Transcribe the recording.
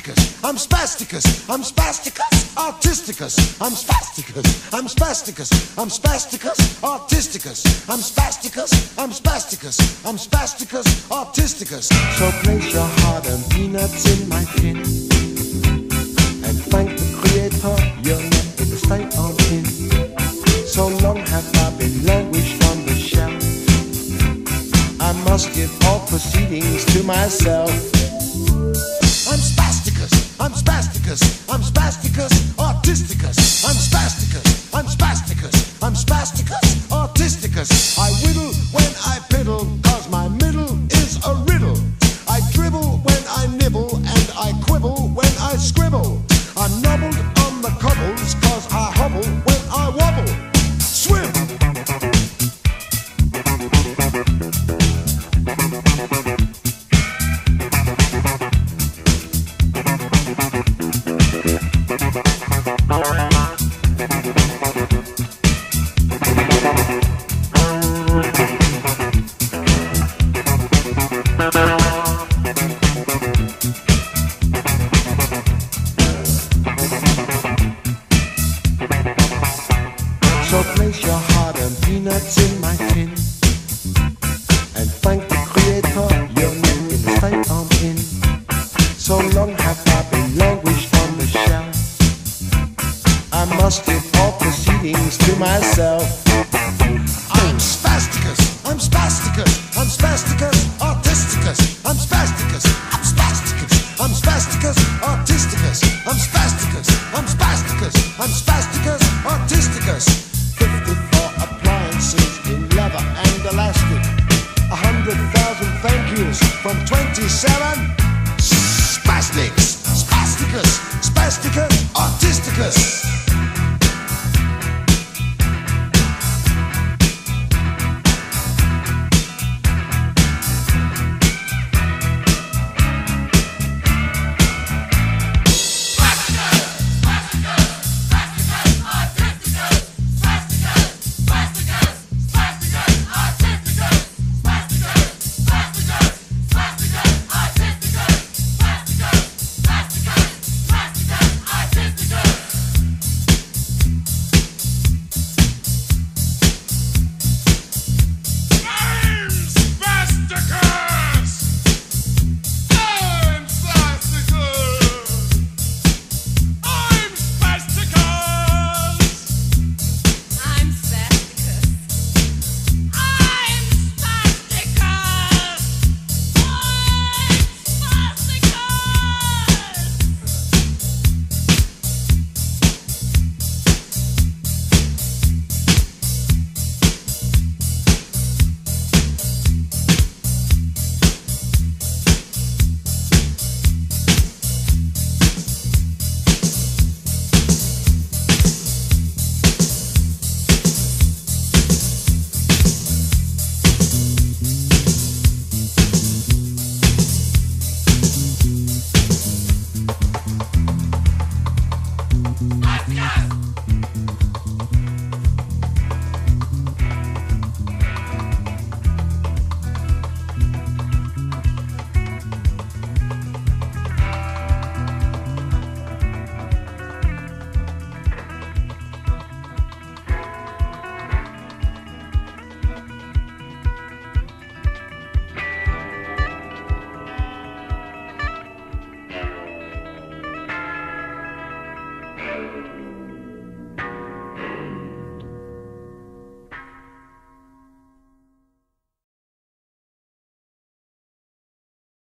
spasticus, I'm spasticus, I'm spasticus, artisticus, I'm spasticus, I'm spasticus, I'm spasticus, artisticus, I'm spasticus, I'm spasticus, I'm spasticus, artisticus. So place your hard-earned peanuts in my tin and thank the Creator you're not in the state I'm in. So long have I been languished on the shelf, I must give all proceedings to myself. I'm spasticus, I'm spasticus, I'm spasticus, artisticus, I'm spasticus, I'm spasticus, I'm spasticus, artisticus. I whittle when I piddle, cause my middle is a riddle. I dribble when I nibble, and I quibble when I scribble. I'm nobbled on the cobbles, cause I hobble when I wobble. Swim! So place your hard-earned peanuts in my tin and thank the Creator you're not in the state I'm in. So long have I been languished on the shelf, I must give all proceedings to myself. I'm spasticus, I'm spasticus, I'm spasticus, artisticus, I'm spasticus, I'm spasticus, I'm spasticus, artisticus, I'm spasticus, I'm spasticus, I'm spasticus, artisticus. 54 appliances in leather and elastic, 100,000 thank yous from 27